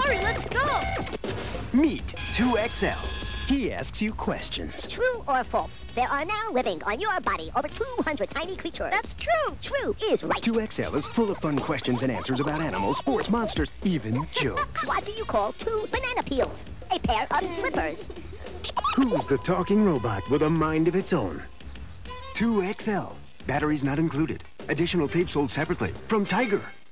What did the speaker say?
Hurry, let's go. Meet 2XL. He asks you questions. True or false? There are now living on your body over 200 tiny creatures. That's true. True is right. 2XL is full of fun questions and answers about animals, sports, monsters, even jokes. What do you call 2 banana peels? A pair of slippers. Who's the talking robot with a mind of its own? 2XL. Batteries not included. Additional tape sold separately from Tiger.